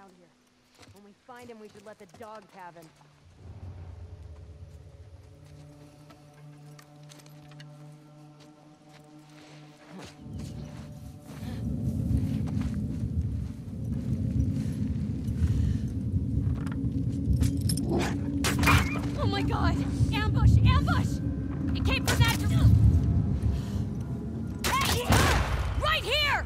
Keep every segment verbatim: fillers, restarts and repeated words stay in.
around here. When we find him, we should let the dogs have him. Oh my god! Ambush! Ambush! It came from that direction! Hey! Right here!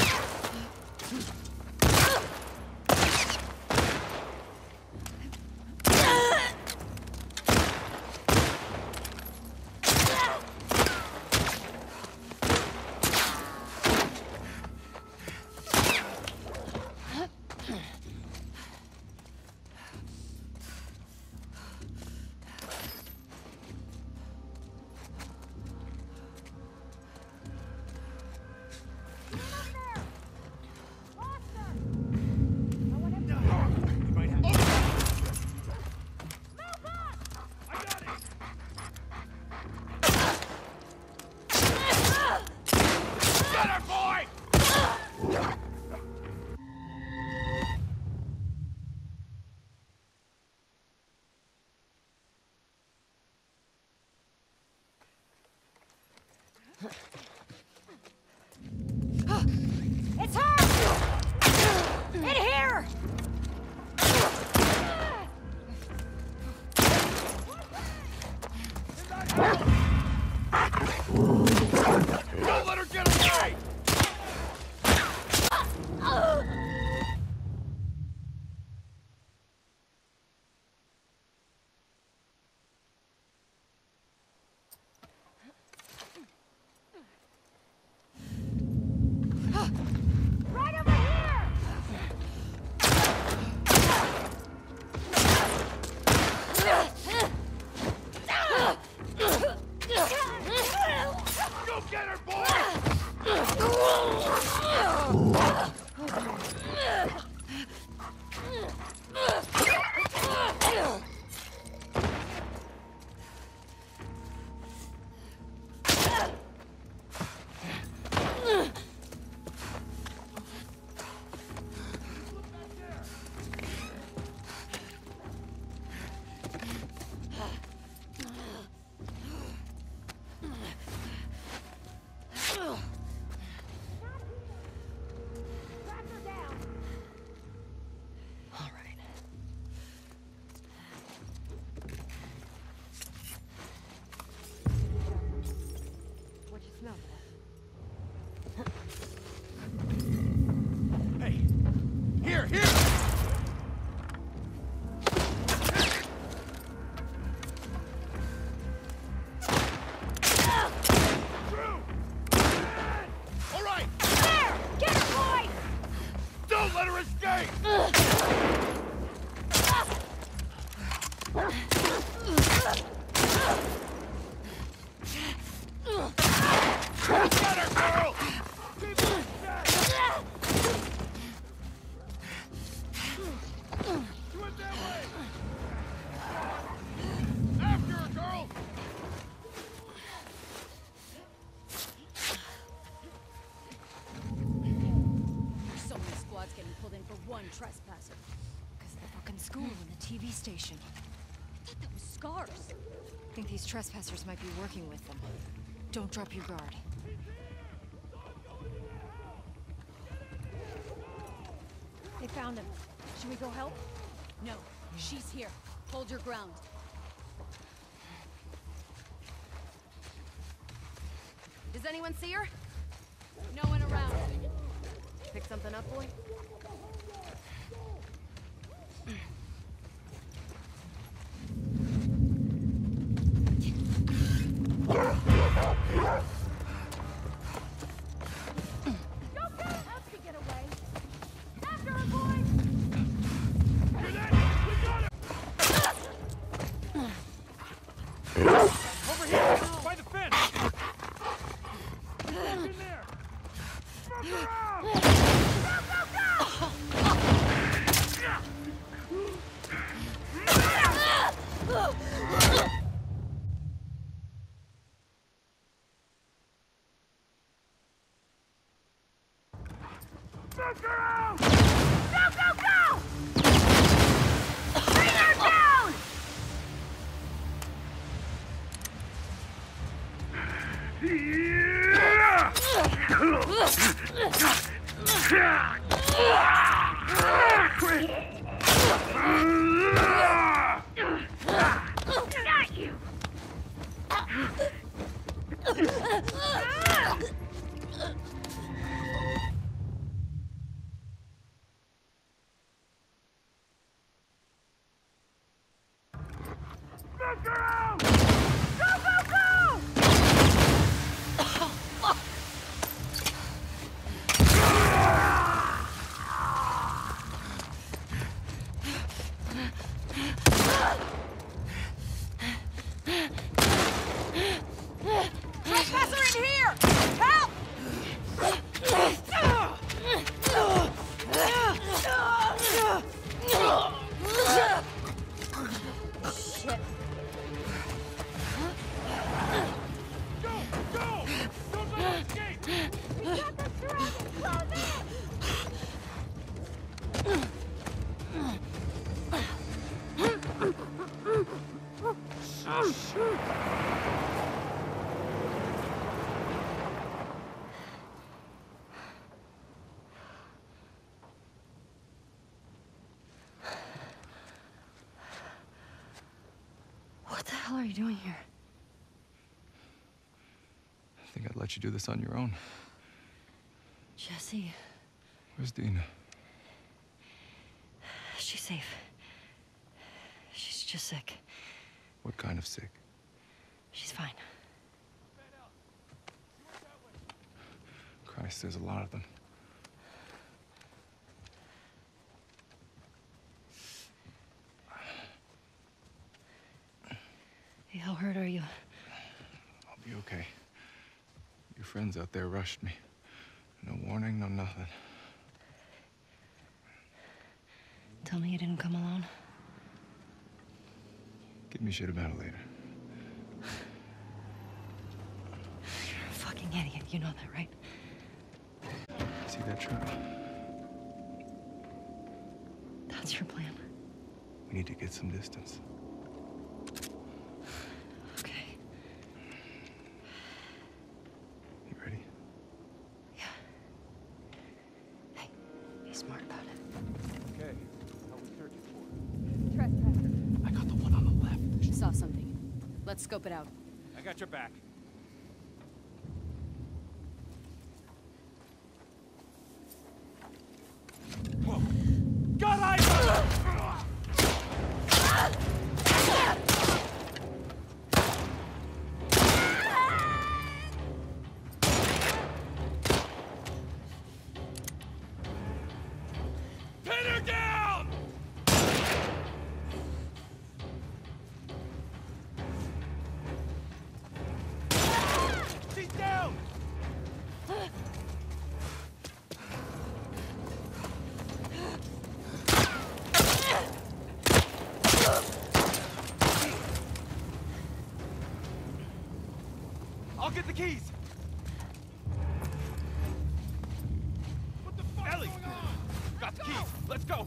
It's her! In here! Don't let her get away! Right over here! Go get her, boy! What you smell? Hey! Here, here! Through! All right! There! Get her, boy! Don't let her escape! Get her, girl! Keep her dead! You went that way! After her, girl! There's so many squads getting pulled in for one trespasser. Because the fucking school and the T V station. I thought that was Scars. I think these trespassers might be working with them. Don't drop your guard. They found him. Should we go help? No. She's here. Hold your ground. Does anyone see her? No one around. Pick something up, boy? Over here! By the fence! Get in there! Smoke her out! Go, go, go! Smoke her out! Go, go, go! Got you! Look around! Go, go, go! Trespasser in here! Help! Shit. Go! Go! Don't let him escape! We got them surrounded! Close in! What the hell are you doing here? I think I'd let you do this on your own. Jesse, Where's Dina? she's safe. She's just sick. What kind of sick? She's fine. Christ, there's a lot of them. Hey, how hurt are you? I'll be okay. Your friends out there rushed me. No warning, no nothing. Tell me you didn't come alone. Give me shit about it later. You're a fucking idiot. You know that, right? See that truck? That's your plan. We need to get some distance. Okay. You ready? Yeah. Hey, be smart about it. Okay, how are we searching for? Trespasser. I got the one on the left. Saw something. Let's scope it out. I got your back. Whoa! Got eyes on him! Pin her down! She's down! I'll get the keys. What the fuck Ellie, going on? Got the keys. Let's go.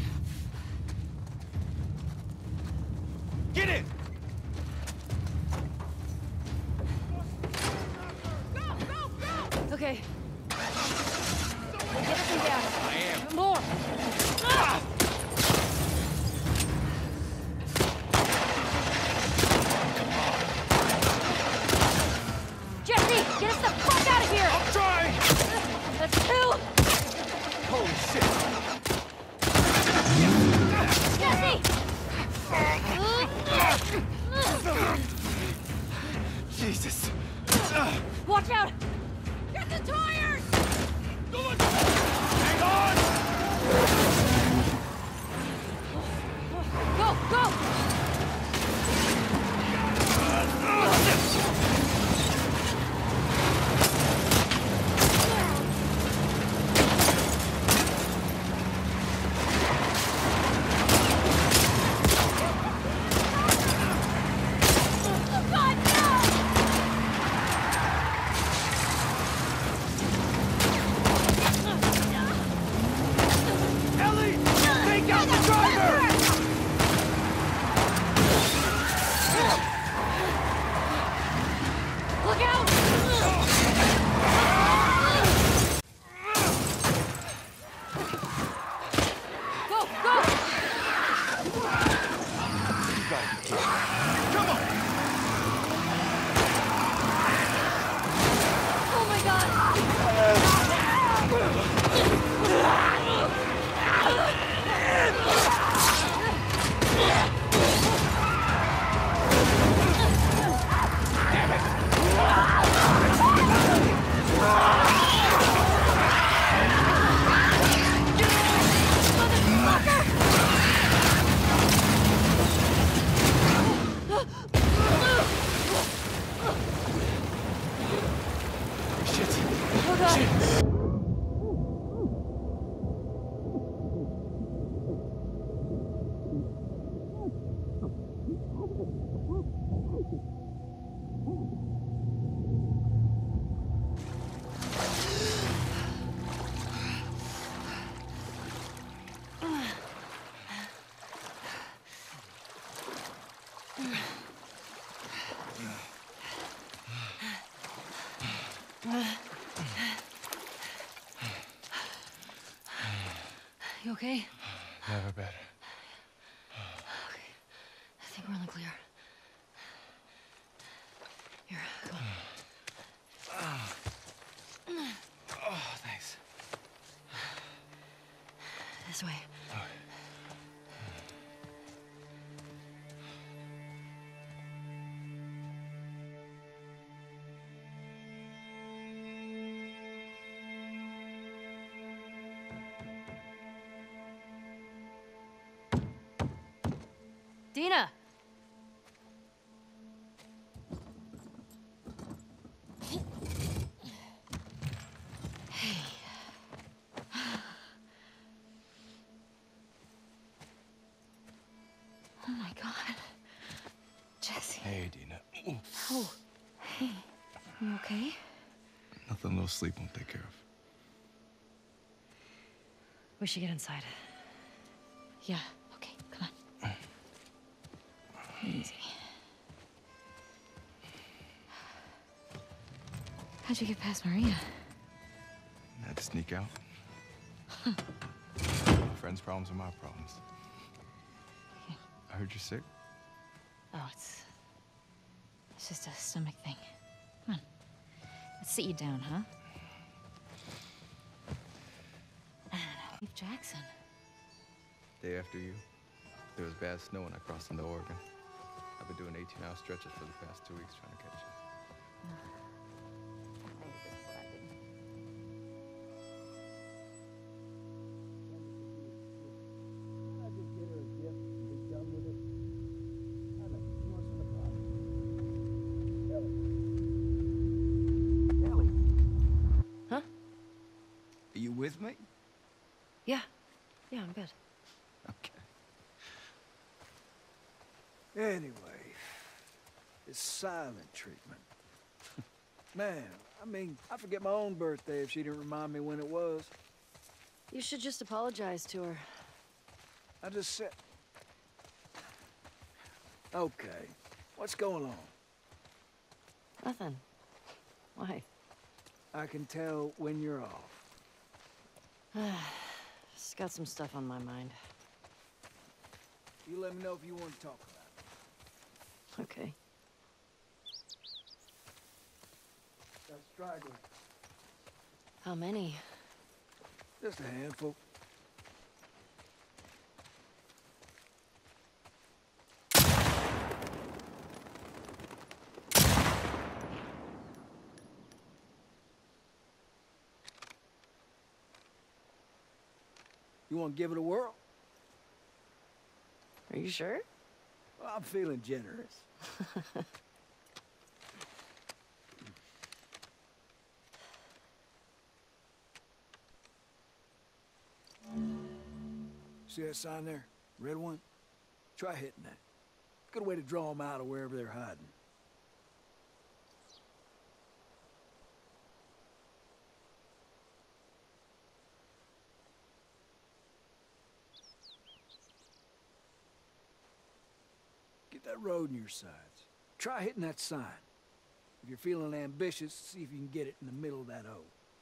Get in. Go, go, go. Okay. Get us down. I am. More. Ah! Jesse, get us the fuck out of here! I'm trying. That's two! Holy shit. Jesse! Jesus. Watch out! Get the tires! Hang on. Go, go! God, no! You okay? Never better. Okay. I think we're on the clear. Here, come on. Oh, thanks. This way. Dina! Oh my God. Jesse. Hey, Dina. Ooh. Oh, hey. You okay? Nothing a little sleep won't take care of. We should get inside. Yeah, okay, come on. Easy. How'd you get past Maria? I had to sneak out. My friend's problems are my problems. Yeah. I heard you're sick. Oh, it's... It's just a stomach thing. Come on. Let's sit you down, huh? Leave Jackson. Day after you, there was bad snow when I crossed into Oregon. I've been doing eighteen hour stretches for the past two weeks trying to catch you. Huh? Are you with me? Yeah. Yeah, I'm good. Okay. Anyway, it's silent treatment. Man, I mean, I forget my own birthday if she didn't remind me when it was. You should just apologize to her. I just said... Okay, what's going on? Nothing. Why? I can tell when you're off. Just got some stuff on my mind. You let me know if you want to talk about Okay. it. Got stragglers. How many? Just a handful. You want to give it a whirl? Are you sure? Well, I'm feeling generous. See that sign there? Red one? Try hitting that. Good way to draw them out of wherever they're hiding. Get that road in your sights. Try hitting that sign. If you're feeling ambitious, see if you can get it in the middle of that O.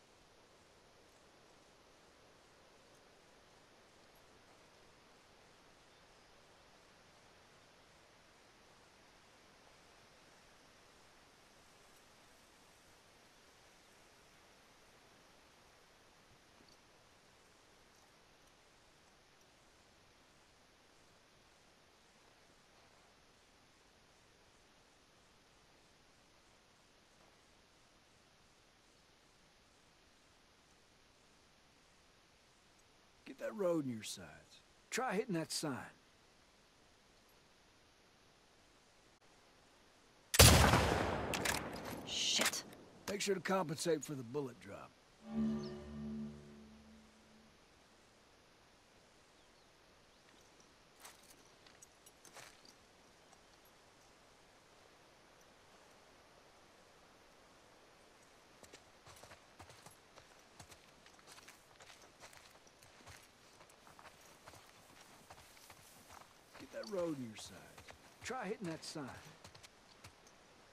Get that road in your sights. Try hitting that sign. Shit. Make sure to compensate for the bullet drop. Get that road in your sights. Try hitting that sign.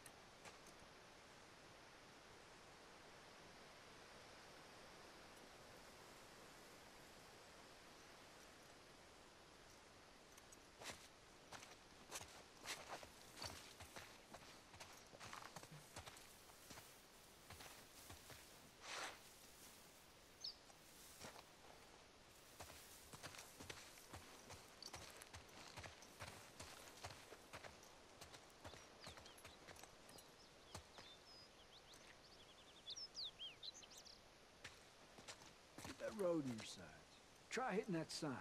road in your sides. Try hitting that sign.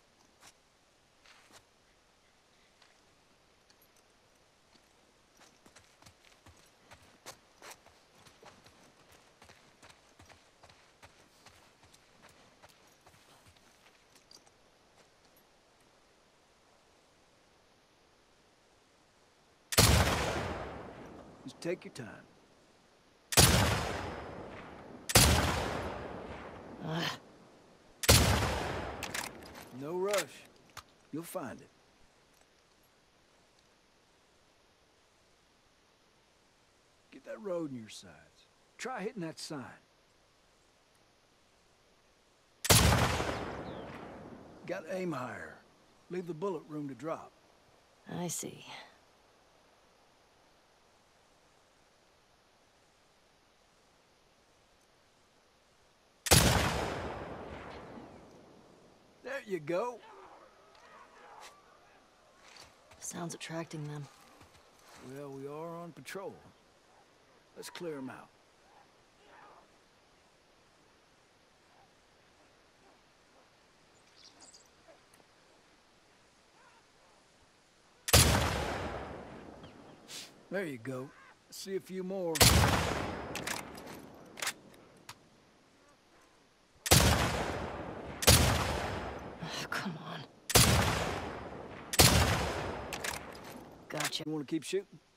Just take your time. No rush. You'll find it. Get that road in your sides. Try hitting that sign. Got to aim higher. Leave the bullet room to drop. I see. There you go. Sounds attracting them. Well, we are on patrol. Let's clear them out. There you go. See a few more. Come on. Gotcha. You want to keep shooting?